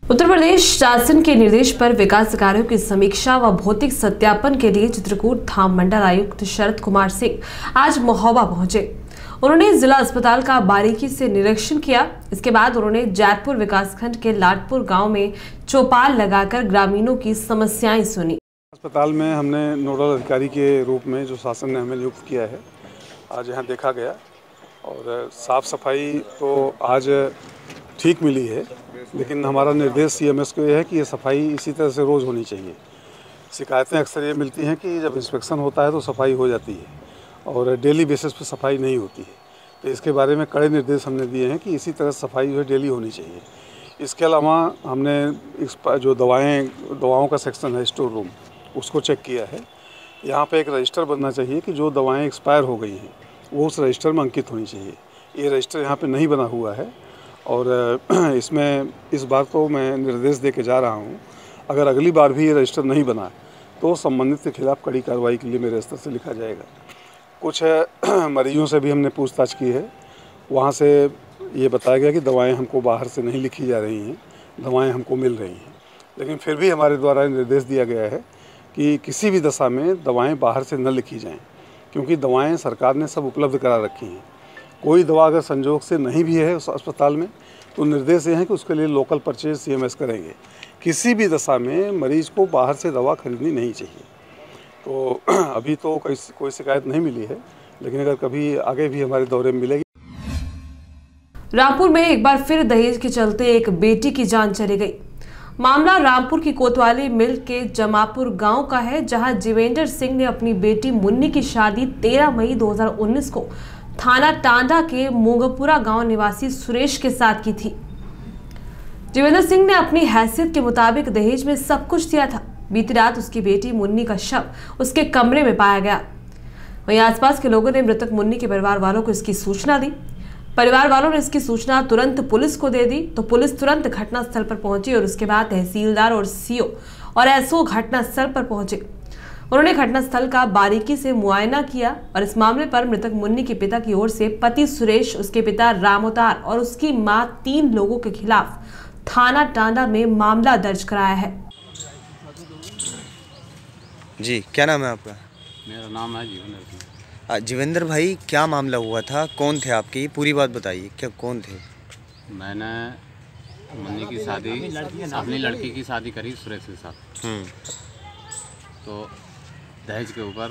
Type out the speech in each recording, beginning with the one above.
उत्तर प्रदेश शासन के निर्देश पर विकास कार्यों की समीक्षा व भौतिक सत्यापन के लिए चित्रकूट धाम मंडल आयुक्त शरद कुमार सिंह आज महोबा पहुंचे। उन्होंने जिला अस्पताल का बारीकी से निरीक्षण किया। इसके बाद उन्होंने जैतपुर विकासखंड के लाटपुर गांव में चौपाल लगाकर ग्रामीणों की समस्याएं सुनी। अस्पताल में हमने नोडल अधिकारी के रूप में जो शासन ने हमें नियुक्त किया है, आज यहाँ देखा गया और साफ सफाई तो आज ठीक मिली है, लेकिन हमारा निर्देश सीएमएस को यह है कि ये सफाई इसी तरह से रोज़ होनी चाहिए। शिकायतें अक्सर ये मिलती हैं कि जब इंस्पेक्शन होता है तो सफाई हो जाती है और डेली बेसिस पे सफाई नहीं होती है, तो इसके बारे में कड़े निर्देश हमने दिए हैं कि इसी तरह सफाई जो है डेली होनी चाहिए। इसके अलावा हमने जो दवाओं का सेक्शन है स्टोर रूम, उसको चेक किया है। यहाँ पे एक रजिस्टर बनना चाहिए कि जो दवाएं एक्सपायर हो गई हैं वो उस रजिस्टर में अंकित होनी चाहिए। ये रजिस्टर यहाँ पे नहीं बना हुआ है और इसमें इस बार तो मैं निर्देश दे के जा रहा हूँ, अगर अगली बार भी ये रजिस्टर नहीं बना तो संबंधित के खिलाफ कड़ी कार्रवाई के लिए मेरे स्तर से लिखा जाएगा। कुछ मरीजों से भी हमने पूछताछ की है, वहाँ से ये बताया गया कि दवाएं हमको बाहर से नहीं लिखी जा रही हैं, दवाएं हमको मिल रही हैं, लेकिन फिर भी हमारे द्वारा निर्देश दिया गया है कि किसी भी दशा में दवाएं बाहर से न लिखी जाएं, क्योंकि दवाएं सरकार ने सब उपलब्ध करा रखी हैं। कोई दवा अगर संजोग से नहीं भी है उस अस्पताल में तो निर्देश ये है कि उसके लिए लोकल परचेज सीएमएस करेंगे। किसी भी दशा में मरीज को बाहर से दवा खरीदनी नहीं चाहिए। तो अभी तो कोई शिकायत नहीं मिली है, लेकिन अगर कभी आगे भी हमारे दौरे में मिलेगी। रामपुर में एक बार फिर दहेज के चलते एक बेटी की जान चली गई। मामला रामपुर की कोतवाली मिल के जमापुर गांव का है, जहां जीवेंद्र सिंह ने अपनी बेटी मुन्नी की शादी 13 मई 2019 को थाना टांडा के मोगपुरा गांव निवासी सुरेश के साथ की थी। जीवेंद्र सिंह ने अपनी हैसियत के मुताबिक दहेज में सब कुछ दिया था। बीती रात उसकी बेटी मुन्नी का शव उसके कमरे में पाया गया। वहीं आसपास के लोगों ने मृतक मुन्नी के परिवार वालों को इसकी सूचना दी। परिवार वालों ने इसकी सूचना तुरंत पुलिस को दे दी, तो पुलिस तुरंत घटनास्थल पर पहुंची और उसके बाद तहसीलदार और सीओ और एसओ घटनास्थल पर पहुंचे। उन्होंने घटनास्थल का बारीकी से मुआयना किया और इस मामले पर मृतक मुन्नी के पिता की ओर से पति सुरेश, उसके पिता रामोतार और उसकी मां 3 लोगों के खिलाफ थाना टांडा में मामला दर्ज कराया है। जी, क्या नाम है आपका? मेरा नाम है जीवेंद्र सिंह। जीवेंद्र भाई, क्या मामला हुआ था? कौन थे आपके? ये पूरी बात बताइए, क्या कौन थे? मैंने मुन्नी की शादी, अपनी लड़की की शादी करी सुरेश के साथ। तो दहेज के ऊपर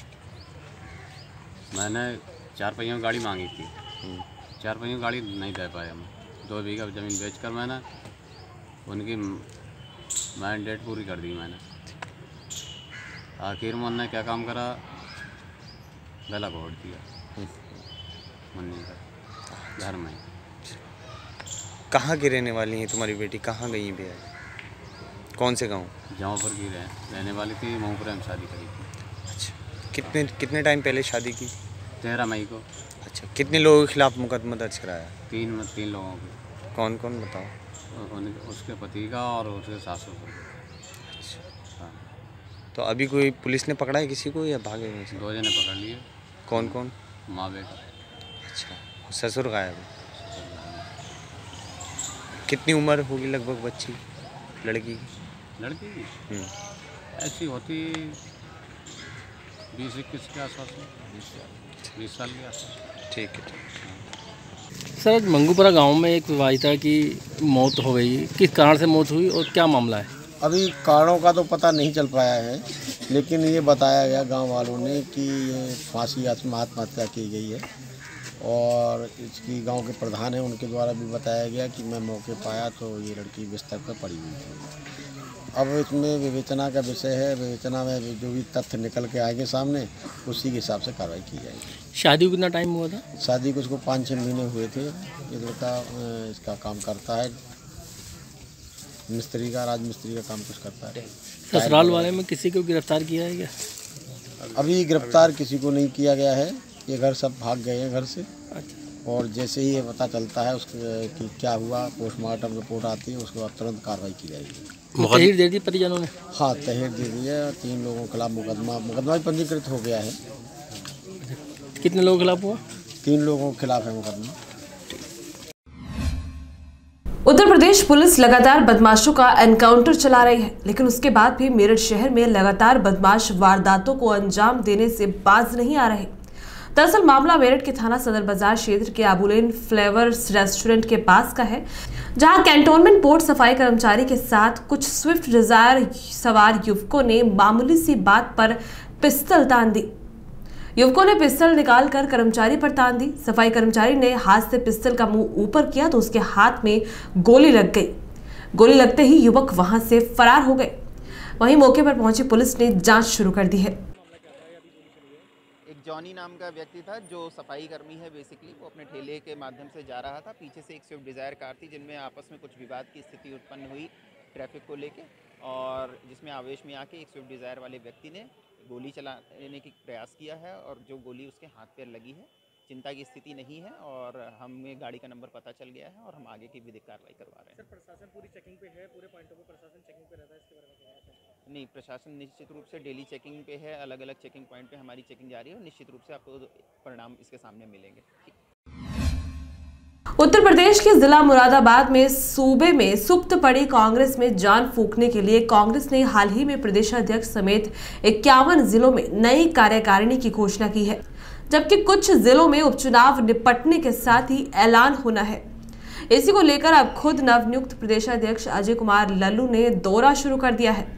मैंने 4 पहियों गाड़ी मांगी थी। 4 पहियों गाड़ी नहीं दे पाए हम। 2 बीघा ज़मीन बेचकर मैंने उनकी मैंडेट पूरी कर दी। मैंने आखिर में उन्होंने क्या काम करा, गला घोट दिया मुन्नी का घर में। कहाँ की रहने वाली हैं तुम्हारी बेटी? कहाँ गई भी है? कौन से गांव? जमापुर की रहने वाली थी, मोहपुरा में शादी करी थी। अच्छा, कितने टाइम पहले शादी की? 13 मई को। अच्छा, कितने लोगों के खिलाफ मुकदमा दर्ज कराया? 3 लोगों के। कौन कौन बताओ? उसके पति का और उसके सासू का। अच्छा, हाँ। तो अभी कोई पुलिस ने पकड़ा है किसी को या भागे में से? 2 जने पकड़ लिए। कौन कौन? माँ बेटा। अच्छा, ससुर गायब है। कितनी उम्र होगी लगभग बच्ची, लड़की की? लड़की की ऐसी होती 20-21 के आसपास, 20 साल के आसपास। ठीक है। सर, मंगूपुरा गांव में एक विवाहिता की मौत हो गई, किस कारण से मौत हुई और क्या मामला है? अभी कारणों का तो पता नहीं चल पाया है, लेकिन ये बताया गया गांव वालों ने कि ये फांसी आत्महत्या की गई है और इसकी गांव के प्रधान हैं, उनके द्वारा भी बताया गया कि मैं मौके पाया तो ये लड़की बिस्तर पर पड़ी हुई थी। अब इसमें विवेचना का विषय है, विवेचना में जो भी तथ्य निकल के आएंगे सामने, उसी के हिसाब से कार्रवाई की जाएगी। शादी को कितना टाइम हुआ था? शादी को इसको 5-6 महीने हुए थे। ये लड़का इसका काम करता है, मिस्त्री का, राजमिस्त्री का काम कुछ करता है। ससुराल वाले में किसी को गिरफ्तार किया है क्या? अभी गिरफ्तार किसी को नहीं किया गया है, ये घर सब भाग गए हैं घर से। और जैसे ही ये पता चलता है उसके कि क्या हुआ, पोस्टमार्टम रिपोर्ट आती है, उसके बाद तुरंत कार्रवाई की जाएगी। तहरीर दे दी परिजनों ने? हाँ, तहरीर दे दी है। 3 लोगों के खिलाफ मुकदमा भी पंजीकृत हो गया है। कितने लोगों के खिलाफ हुआ? 3 लोगों के खिलाफ है मुकदमा। उत्तर प्रदेश पुलिस लगातार बदमाशों का एनकाउंटर चला रही है, लेकिन उसके बाद भी मेरठ शहर में लगातार बदमाश वारदातों को अंजाम देने से बाज नहीं आ रहे। दरअसल मामला मेरठ के थाना सदर बाजार क्षेत्र के आबुलेन फ्लेवर्स रेस्टोरेंट के पास का है, जहां कैंटोनमेंट बोर्ड सफाई कर्मचारी के साथ कुछ स्विफ्ट डिजायर सवार युवकों ने मामूली सी बात पर पिस्तौल तान दी। युवकों ने पिस्तौल निकालकर कर्मचारी पर तान दी। सफाई कर्मचारी ने हाथ से पिस्तौल का मुंह ऊपर किया तो उसके हाथ में गोली लग गई। गोली लगते ही युवक वहां से फरार हो गए। वहीं मौके पर पहुंची पुलिस ने जांच शुरू कर दी है। एक जॉनी नाम का व्यक्ति था जो सफाई कर्मी है, बेसिकली वो अपने ठेले के माध्यम से जा रहा था। पीछे से एक स्विफ्ट डिज़ायर कार थी जिनमें आपस में कुछ विवाद की स्थिति उत्पन्न हुई ट्रैफिक को लेके, और जिसमें आवेश में आके एक स्विफ्ट डिज़ायर वाले व्यक्ति ने गोली चलाने की प्रयास किया है और जो गोली उसके हाथ पैर लगी है। चिंता की स्थिति नहीं है और हमें गाड़ी का नंबर पता चल गया है और हम आगे की विधिक कार्रवाई करवा रहे हैं। सर, प्रशासन पूरी चेकिंग पे है, पूरे पॉइंटों पर प्रशासन चेकिंग पे रहता है, इसके बारे में क्या कहते हैं? नहीं, प्रशासन निश्चित रूप से डेली चेकिंग पे है। अलग अलग चेकिंग पॉइंट पे हमारी चेकिंग जारी है और निश्चित रूप से आपको परिणाम इसके सामने मिलेंगे। उत्तर प्रदेश के जिला मुरादाबाद में सूबे में सुप्त पड़ी कांग्रेस में जान फूंकने के लिए कांग्रेस ने हाल ही में प्रदेशाध्यक्ष समेत 51 जिलों में नई कार्यकारिणी की घोषणा की है, जबकि कुछ जिलों में उपचुनाव निपटने के साथ ही ऐलान होना है। इसी को लेकर अब खुद नवनियुक्त प्रदेशाध्यक्ष अजय कुमार लल्लू ने दौरा शुरू कर दिया है।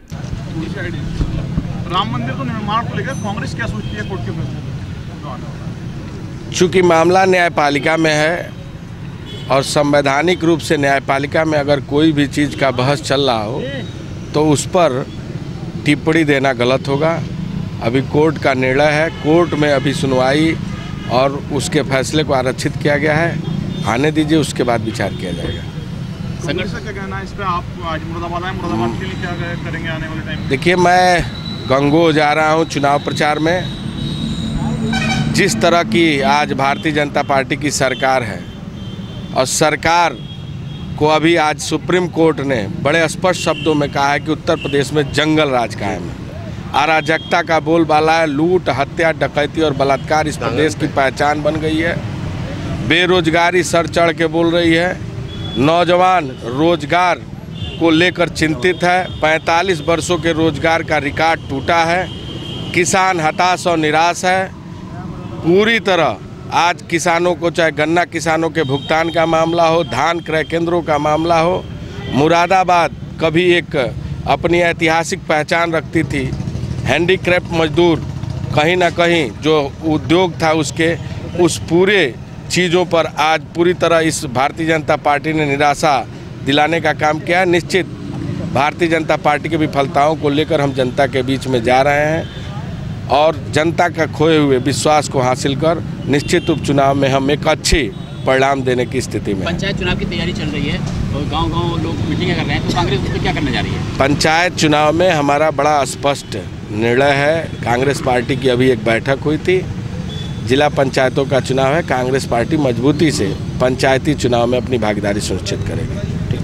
राम मंदिर को निर्माण को लेकर कांग्रेस क्या सोचती है? कोर्ट के फैसले चूँकि मामला न्यायपालिका में है और संवैधानिक रूप से न्यायपालिका में अगर कोई भी चीज़ का बहस चल रहा हो तो उस पर टिप्पणी देना गलत होगा। अभी कोर्ट का निर्णय है, कोर्ट में अभी सुनवाई और उसके फैसले को आरक्षित किया गया है। आने दीजिए, उसके बाद विचार किया जाएगा। संघर्ष का क्या कहना है इस पर? आप आज मुरादाबाद आए, मुरादाबाद के लिए क्या करेंगे आने वाले टाइम? देखिए, मैं गंगोह जा रहा हूँ चुनाव प्रचार में। जिस तरह की आज भारतीय जनता पार्टी की सरकार है और सरकार को अभी आज सुप्रीम कोर्ट ने बड़े स्पष्ट शब्दों में कहा है कि उत्तर प्रदेश में जंगल राज कायम है, अराजकता का बोलबाला है, लूट, हत्या, डकैती और बलात्कार इस प्रदेश की पहचान बन गई है। बेरोजगारी सर चढ़ के बोल रही है, नौजवान रोजगार को लेकर चिंतित है, 45 वर्षों के रोजगार का रिकॉर्ड टूटा है, किसान हताश और निराश है। पूरी तरह आज किसानों को, चाहे गन्ना किसानों के भुगतान का मामला हो, धान क्रय केंद्रों का मामला हो, मुरादाबाद कभी एक अपनी ऐतिहासिक पहचान रखती थी। हैंडीक्राफ्ट मजदूर कहीं ना कहीं जो उद्योग था उसके, उस पूरे चीज़ों पर आज पूरी तरह इस भारतीय जनता पार्टी ने निराशा दिलाने का काम किया है। निश्चित भारतीय जनता पार्टी के विफलताओं को लेकर हम जनता के बीच में जा रहे हैं और जनता का खोए हुए विश्वास को हासिल कर निश्चित उपचुनाव में हम एक अच्छी परिणाम देने की स्थिति में। पंचायत चुनाव की तैयारी चल रही है और गांव-गांव लोग मीटिंग कर रहे हैं, तो कांग्रेस उस पर क्या करने जा रही है? पंचायत चुनाव में हमारा बड़ा स्पष्ट निर्णय है। कांग्रेस पार्टी की अभी एक बैठक हुई थी, जिला पंचायतों का चुनाव है। कांग्रेस पार्टी मजबूती से पंचायती चुनाव में अपनी भागीदारी सुनिश्चित करेगी।